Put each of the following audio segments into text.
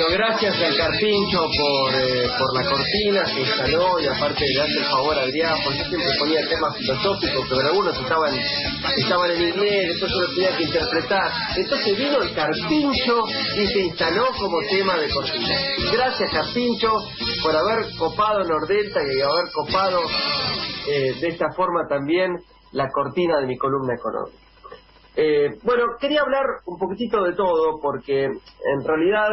gracias al Carpincho por la cortina que instaló, y aparte le hace el favor a Adrián, porque yo siempre ponía temas filosóficos, pero algunos estaban en inglés, después yo los tenía que interpretar. Entonces vino el Carpincho y se instaló como tema de cortina. Gracias, Carpincho, por haber copado Nordelta y haber copado de esta forma también la cortina de mi columna económica. Bueno, quería hablar un poquitito de todo, porque en realidad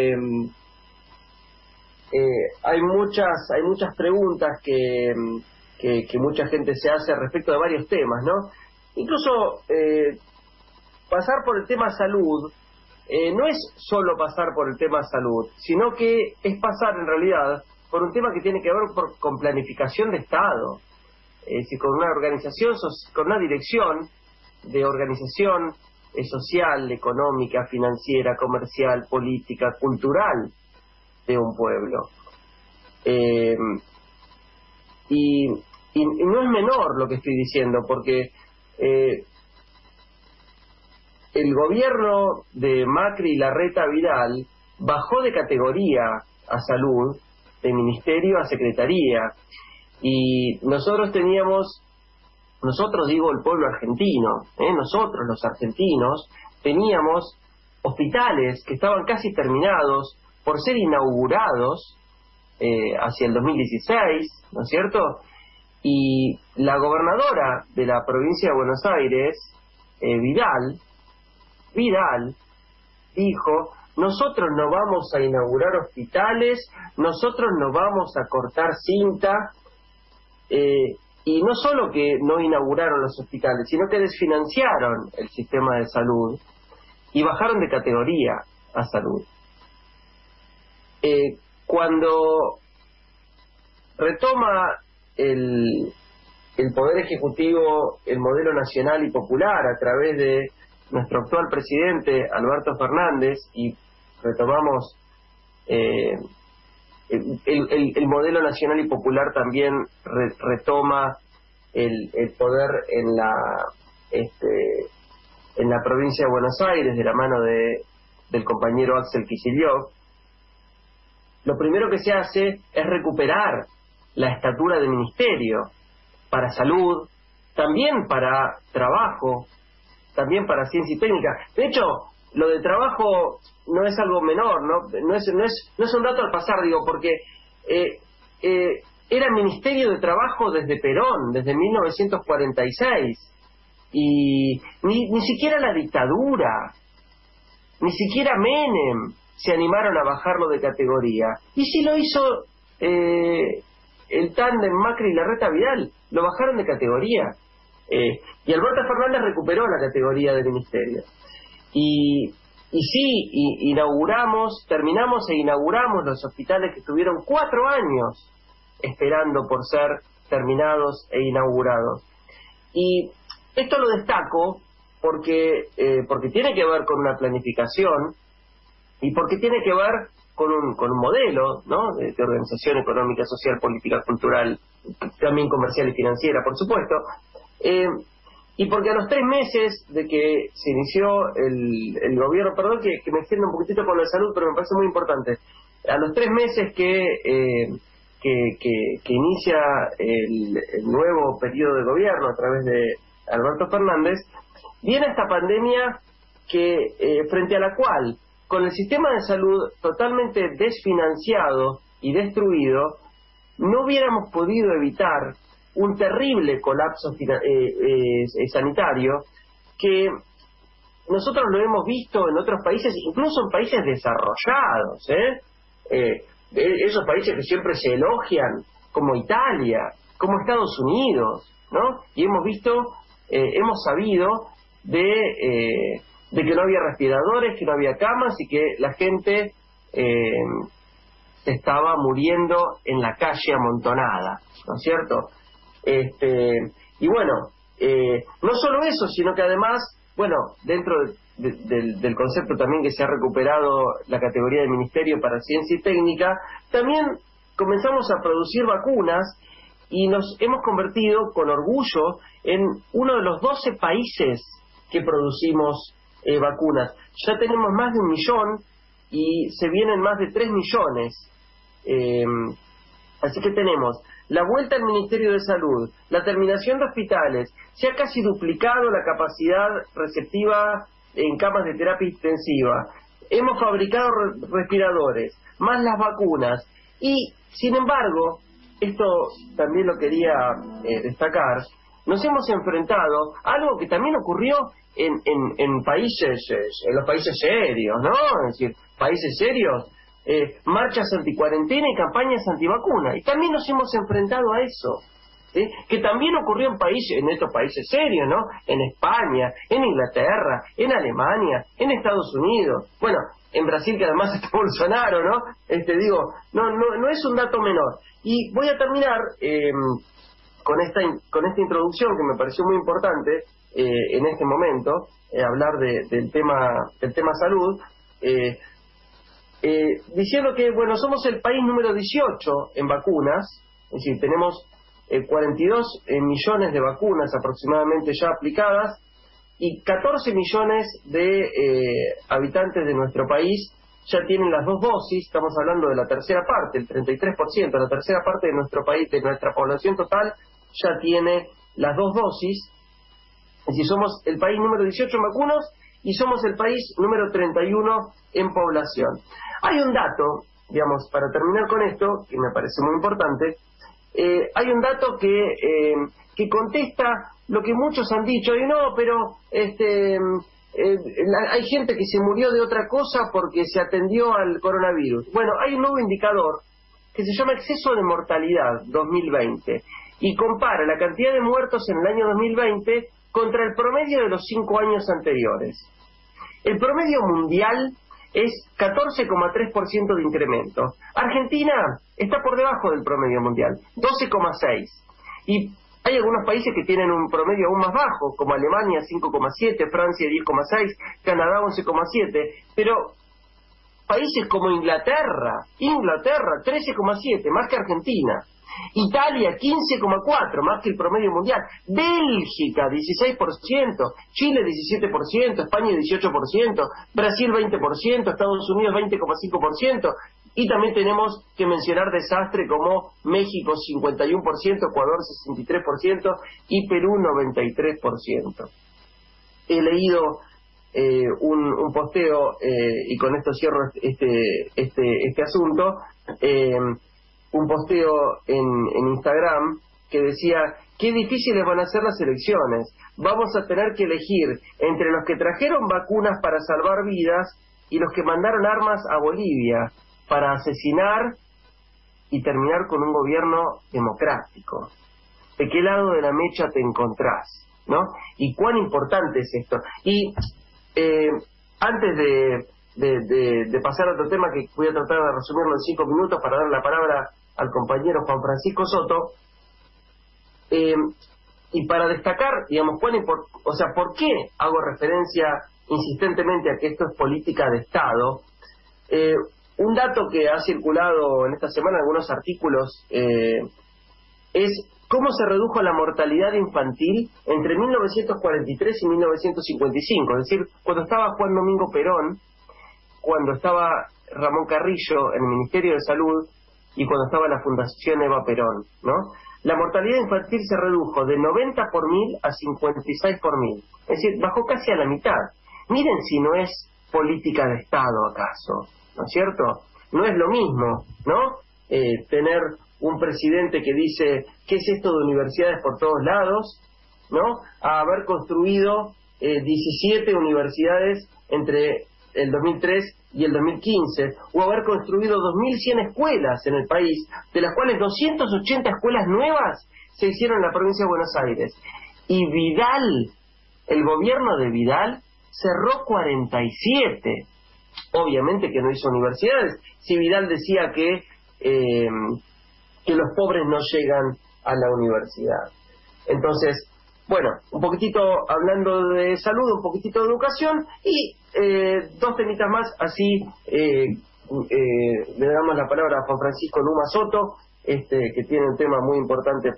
hay muchas preguntas que mucha gente se hace respecto de varios temas, ¿no? Incluso pasar por el tema salud no es solo pasar por el tema salud, sino que es pasar en realidad por un tema que tiene que ver con planificación de Estado, es decir, con una organización, con una dirección de organización social, económica, financiera, comercial, política, cultural de un pueblo. Y no es menor lo que estoy diciendo, porque el gobierno de Macri y Larreta Vidal bajó de categoría a salud, de ministerio a secretaría, y nosotros digo el pueblo argentino, nosotros los argentinos teníamos hospitales que estaban casi terminados por ser inaugurados hacia el 2016, ¿no es cierto? Y la gobernadora de la provincia de Buenos Aires, Vidal, dijo: nosotros no vamos a inaugurar hospitales, nosotros no vamos a cortar cinta, y no solo que no inauguraron los hospitales, sino que desfinanciaron el sistema de salud y bajaron de categoría a salud. Cuando retoma el Poder Ejecutivo el modelo nacional y popular a través de nuestro actual presidente Alberto Fernández, y retomamos el modelo nacional y popular, también retoma el poder en la provincia de Buenos Aires de la mano del compañero Axel Kicillof. Lo primero que se hace es recuperar la estatura de ministerio para salud, también para trabajo, también para ciencia y técnica. De hecho, lo de trabajo no es algo menor, no es un dato al pasar, digo, porque era Ministerio de Trabajo desde Perón, desde 1946, y ni siquiera la dictadura, ni siquiera Menem se animaron a bajarlo de categoría. Y sí lo hizo el tándem Macri y Larreta Vidal, lo bajaron de categoría. Y Alberto Fernández recuperó la categoría de ministerio. Y sí, terminamos e inauguramos los hospitales que estuvieron 4 años esperando por ser terminados e inaugurados. Y esto lo destaco porque tiene que ver con una planificación y porque tiene que ver con un modelo, ¿no?, de organización económica, social, política, cultural, también comercial y financiera, por supuesto. Y porque a los 3 meses de que se inició el gobierno, perdón que me extienda un poquitito con la salud, pero me parece muy importante, a los 3 meses que inicia el nuevo periodo de gobierno a través de Alberto Fernández, viene esta pandemia frente a la cual, con el sistema de salud totalmente desfinanciado y destruido, no hubiéramos podido evitar un terrible colapso sanitario que nosotros lo hemos visto en otros países, incluso en países desarrollados, esos países que siempre se elogian, como Italia, como Estados Unidos, ¿no? Y hemos sabido de que no había respiradores, que no había camas y que la gente se estaba muriendo en la calle amontonada, ¿no es cierto? Y bueno, no solo eso, sino que además, bueno, dentro del concepto también que se ha recuperado la categoría de Ministerio para Ciencia y Técnica, también comenzamos a producir vacunas y nos hemos convertido con orgullo en uno de los 12 países que producimos vacunas. Ya tenemos más de 1 millón y se vienen más de 3 millones. Así que tenemos la vuelta al Ministerio de Salud, la terminación de hospitales, se ha casi duplicado la capacidad receptiva en camas de terapia intensiva, hemos fabricado respiradores, más las vacunas, y sin embargo, esto también lo quería destacar, nos hemos enfrentado a algo que también ocurrió en países, en los países serios, ¿no? Es decir, países serios, marchas anticuarentena y campañas antivacuna, y también nos hemos enfrentado a eso, ¿sí? Que también ocurrió en estos países serios, ¿no? En España, en Inglaterra, en Alemania, en Estados Unidos, bueno, en Brasil, que además está Bolsonaro, ¿no? No es un dato menor. Y voy a terminar con esta introducción que me pareció muy importante en este momento, hablar del tema salud, diciendo que, bueno, somos el país número 18 en vacunas, es decir, tenemos 42 millones de vacunas aproximadamente ya aplicadas, y 14 millones de habitantes de nuestro país ya tienen las 2 dosis, estamos hablando de la tercera parte, el 33%, la tercera parte de nuestro país, de nuestra población total, ya tiene las 2 dosis, es decir, somos el país número 18 en vacunas y somos el país número 31 en población. Hay un dato, digamos, para terminar con esto, que me parece muy importante, hay un dato que contesta lo que muchos han dicho, y no, pero hay gente que se murió de otra cosa porque se atendió al coronavirus. Bueno, hay un nuevo indicador que se llama exceso de mortalidad 2020 y compara la cantidad de muertos en el año 2020 contra el promedio de los 5 años anteriores. El promedio mundial es 14,3% de incremento. Argentina está por debajo del promedio mundial, 12,6%. Y hay algunos países que tienen un promedio aún más bajo, como Alemania 5,7%, Francia 10,6%, Canadá 11,7%, pero países como Inglaterra 13,7%, más que Argentina. Italia 15,4%, más que el promedio mundial. Bélgica 16%, Chile 17%, España 18%, Brasil 20%, Estados Unidos 20,5%, y también tenemos que mencionar desastres como México 51%, Ecuador 63% y Perú 93%. He leído un posteo, y con esto cierro este asunto, un posteo en Instagram que decía: qué difíciles van a ser las elecciones, vamos a tener que elegir entre los que trajeron vacunas para salvar vidas y los que mandaron armas a Bolivia para asesinar y terminar con un gobierno democrático. ¿De qué lado de la mecha te encontrás? ¿No? Y cuán importante es esto. Y antes de pasar a otro tema, que voy a tratar de resumirlo en 5 minutos para dar la palabra al compañero Juan Francisco Soto, y para destacar, digamos, ¿por qué hago referencia insistentemente a que esto es política de Estado? Un dato que ha circulado en esta semana en algunos artículos es cómo se redujo la mortalidad infantil entre 1943 y 1955, es decir, cuando estaba Juan Domingo Perón, cuando estaba Ramón Carrillo en el Ministerio de Salud y cuando estaba la Fundación Eva Perón, ¿no? La mortalidad infantil se redujo de 90 por 1000 a 56 por 1000, es decir, bajó casi a la mitad. Miren si no es política de Estado, ¿acaso? ¿No es cierto? No es lo mismo, ¿no? Tener un presidente que dice, ¿qué es esto de universidades por todos lados? ¿No? A haber construido 17 universidades entre el 2003 y el 2015, o haber construido 2.100 escuelas en el país, de las cuales 280 escuelas nuevas se hicieron en la provincia de Buenos Aires. Y Vidal, el gobierno de Vidal, cerró 47. Obviamente que no hizo universidades. Si Vidal decía que los pobres no llegan a la universidad. Entonces, bueno, un poquitito hablando de salud, un poquitito de educación y 2 temitas más, así le damos la palabra a Juan Francisco Luma Soto, que tiene un tema muy importante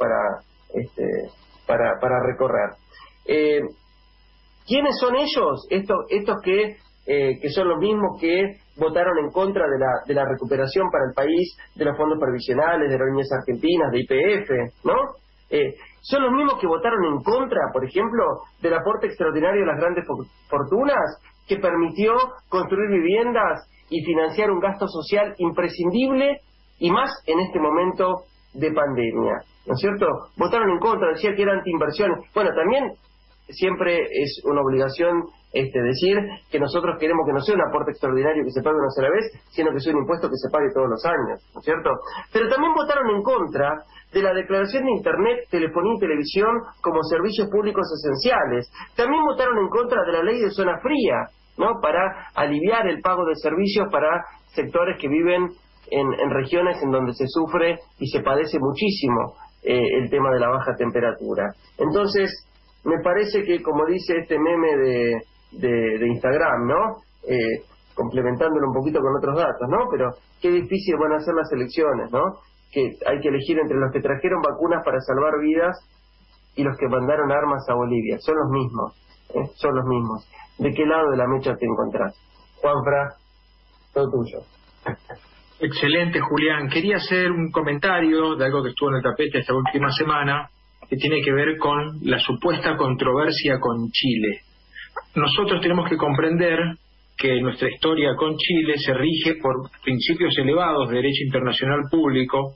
para recorrer. ¿Quiénes son ellos? Estos que que son los mismos que votaron en contra de la recuperación para el país de los fondos previsionales, de aerolíneas argentinas, de YPF, ¿no? Son los mismos que votaron en contra, por ejemplo, del aporte extraordinario de las grandes fortunas, que permitió construir viviendas y financiar un gasto social imprescindible, y más en este momento de pandemia, ¿no es cierto? Votaron en contra, decía que era antiinversión. Bueno, también siempre es una obligación decir que nosotros queremos que no sea un aporte extraordinario que se pague una sola vez, sino que sea un impuesto que se pague todos los años, ¿no es cierto? Pero también votaron en contra de la declaración de Internet, telefonía y televisión como servicios públicos esenciales. También votaron en contra de la ley de zona fría, ¿no? Para aliviar el pago de servicios para sectores que viven en regiones en donde se sufre y se padece muchísimo el tema de la baja temperatura. Entonces, me parece que, como dice este meme de Instagram, ¿no? Complementándolo un poquito con otros datos, ¿no? Pero qué difícil van a ser las elecciones, ¿no? Que hay que elegir entre los que trajeron vacunas para salvar vidas y los que mandaron armas a Bolivia. Son los mismos, son los mismos. ¿De qué lado de la mecha te encontrás? Juanfra, todo tuyo. Excelente, Julián. Quería hacer un comentario de algo que estuvo en el tapete esta última semana, que tiene que ver con la supuesta controversia con Chile. Nosotros tenemos que comprender que nuestra historia con Chile se rige por principios elevados de derecho internacional público,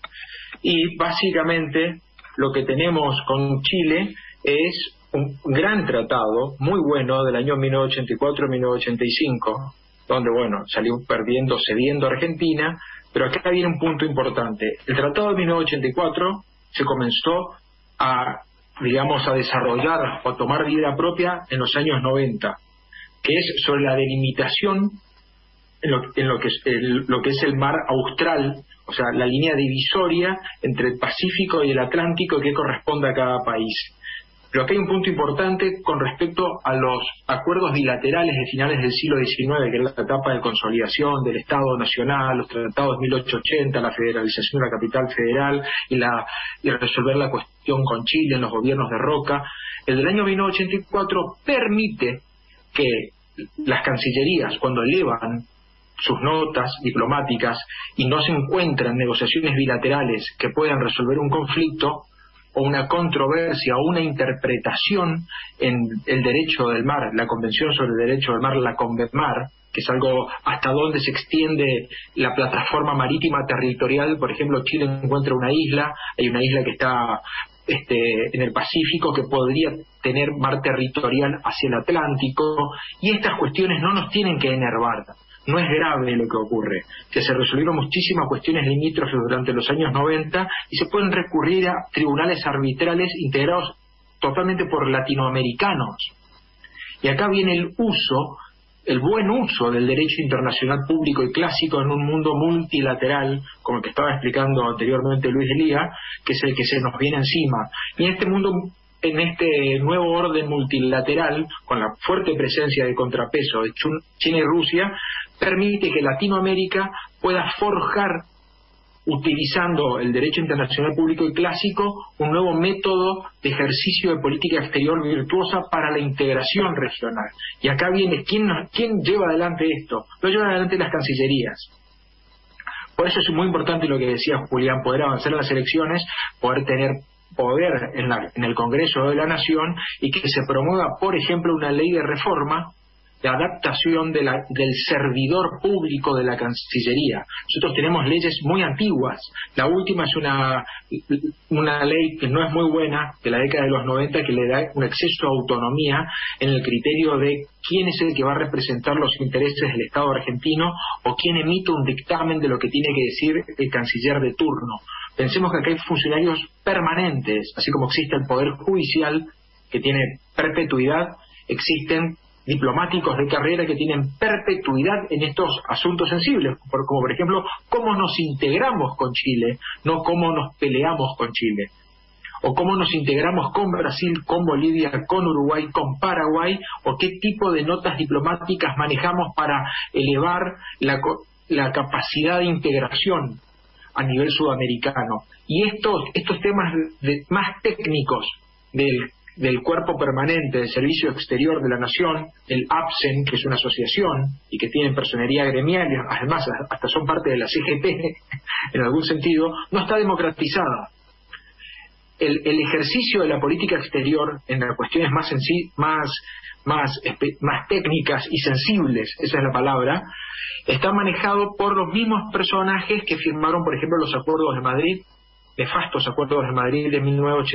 y básicamente lo que tenemos con Chile es un gran tratado, muy bueno, del año 1984-1985, donde, bueno, salió perdiendo, cediendo Argentina, pero acá viene un punto importante. El tratado de 1984 se comenzó a desarrollar o a tomar vida propia en los años 90, que es sobre la delimitación en lo que es el mar austral, o sea, la línea divisoria entre el Pacífico y el Atlántico que corresponde a cada país. Pero aquí hay un punto importante con respecto a los acuerdos bilaterales de finales del siglo XIX, que es la etapa de consolidación del Estado Nacional, los tratados de 1880, la federalización de la capital federal y resolver la cuestión con Chile en los gobiernos de Roca. El del año 1984 permite que las cancillerías, cuando elevan sus notas diplomáticas y no se encuentran negociaciones bilaterales que puedan resolver un conflicto o una controversia o una interpretación en el derecho del mar, la Convención sobre el Derecho del Mar, la CONVEMAR, que es algo hasta donde se extiende la plataforma marítima territorial. Por ejemplo, Chile encuentra una isla, hay una isla que está en el Pacífico que podría tener mar territorial hacia el Atlántico, y estas cuestiones no nos tienen que enervar. No es grave lo que ocurre, que se resolvieron muchísimas cuestiones limítrofes durante los años 90 y se pueden recurrir a tribunales arbitrales integrados totalmente por latinoamericanos. Y acá viene el buen uso del derecho internacional público y clásico en un mundo multilateral, como el que estaba explicando anteriormente Luis Elía, que es el que se nos viene encima. Y en este mundo, en este nuevo orden multilateral, con la fuerte presencia de contrapeso de China y Rusia, permite que Latinoamérica pueda forjar, utilizando el derecho internacional público y clásico, un nuevo método de ejercicio de política exterior virtuosa para la integración regional. Y acá viene, ¿quién lleva adelante esto? Lo llevan adelante las cancillerías. Por eso es muy importante lo que decía Julián, poder avanzar en las elecciones, poder tener poder en el Congreso de la Nación, y que se promueva, por ejemplo, una ley de reforma de adaptación del servidor público de la Cancillería. Nosotros tenemos leyes muy antiguas. La última es una ley que no es muy buena, de la década de los 90, que le da un exceso de autonomía en el criterio de quién es el que va a representar los intereses del Estado argentino o quién emite un dictamen de lo que tiene que decir el canciller de turno. Pensemos que acá hay funcionarios permanentes, así como existe el Poder Judicial, que tiene perpetuidad, existen diplomáticos de carrera que tienen perpetuidad en estos asuntos sensibles, como por ejemplo cómo nos integramos con Chile, no cómo nos peleamos con Chile, o cómo nos integramos con Brasil, con Bolivia, con Uruguay, con Paraguay, o qué tipo de notas diplomáticas manejamos para elevar la capacidad de integración a nivel sudamericano. Y estos temas más técnicos del del Cuerpo Permanente del Servicio Exterior de la Nación, el APSEN, que es una asociación y que tiene personería gremial, y además hasta son parte de la CGT en algún sentido, no está democratizada. El ejercicio de la política exterior en las cuestiones más técnicas y sensibles, esa es la palabra, está manejado por los mismos personajes que firmaron, por ejemplo, los acuerdos de Madrid, nefastos acuerdos de Madrid de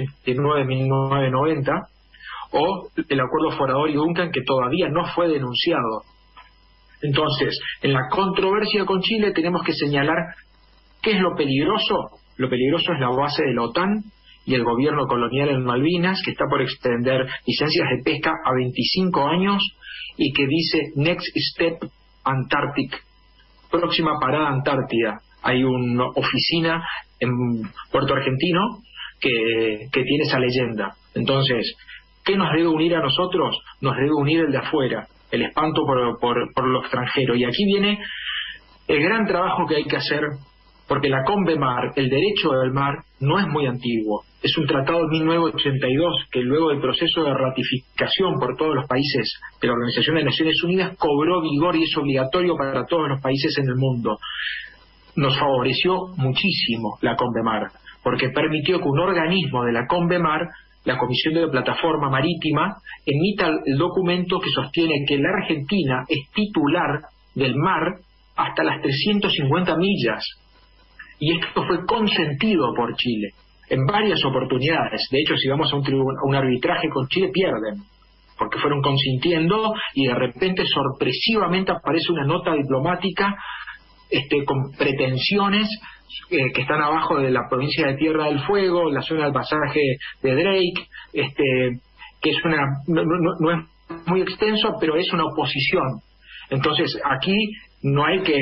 1989-1990, o el acuerdo Forador y Duncan, que todavía no fue denunciado. Entonces, en la controversia con Chile tenemos que señalar qué es lo peligroso. Lo peligroso es la base de la OTAN y el gobierno colonial en Malvinas, que está por extender licencias de pesca a 25 años y que dice Next Step Antarctic, próxima parada Antártida. Hay una oficina en Puerto Argentino que tiene esa leyenda. Entonces, ¿qué nos debe unir a nosotros? Nos debe unir el de afuera, el espanto por lo extranjero. Y aquí viene el gran trabajo que hay que hacer, porque la CONVEMAR, el derecho del mar, no es muy antiguo. Es un tratado de 1982 que luego del proceso de ratificación por todos los países de la Organización de Naciones Unidas cobró vigor y es obligatorio para todos los países en el mundo. Nos favoreció muchísimo la CONVEMAR, porque permitió que un organismo de la CONVEMAR, la Comisión de Plataforma Marítima, emita el documento que sostiene que la Argentina es titular del mar hasta las 350 millas. Y esto fue consentido por Chile en varias oportunidades. De hecho, si vamos a un arbitraje con Chile, pierden, porque fueron consintiendo y de repente sorpresivamente aparece una nota diplomática con pretensiones que están abajo de la provincia de Tierra del Fuego, la zona del pasaje de Drake, que es no es muy extenso, pero es una oposición. Entonces aquí no hay que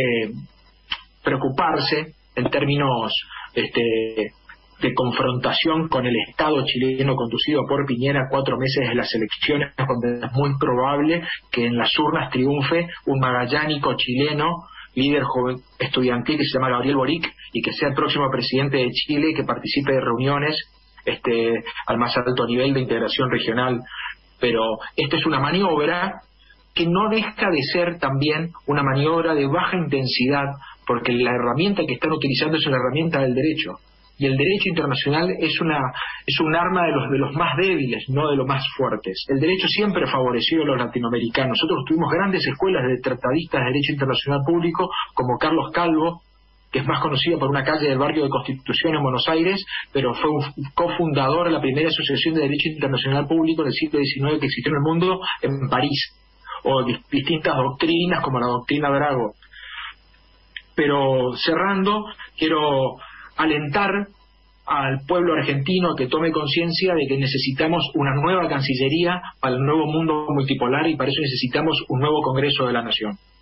preocuparse en términos de confrontación con el Estado chileno conducido por Piñera 4 meses de las elecciones, donde es muy probable que en las urnas triunfe un magallánico chileno, líder joven estudiantil, que se llama Gabriel Boric, y que sea el próximo presidente de Chile, que participe de reuniones al más alto nivel de integración regional. Pero esta es una maniobra que no deja de ser también una maniobra de baja intensidad, porque la herramienta que están utilizando es una herramienta del derecho, y el derecho internacional es un arma de los más débiles, no de los más fuertes. El derecho siempre favoreció a los latinoamericanos. Nosotros tuvimos grandes escuelas de tratadistas de derecho internacional público, como Carlos Calvo, que es más conocido por una calle del barrio de Constitución en Buenos Aires, pero fue un cofundador de la primera asociación de derecho internacional público en el siglo XIX que existió en el mundo, en París, o distintas doctrinas como la doctrina Drago. Pero cerrando, quiero alentar al pueblo argentino a que tome conciencia de que necesitamos una nueva Cancillería para el nuevo mundo multipolar, y para eso necesitamos un nuevo Congreso de la Nación.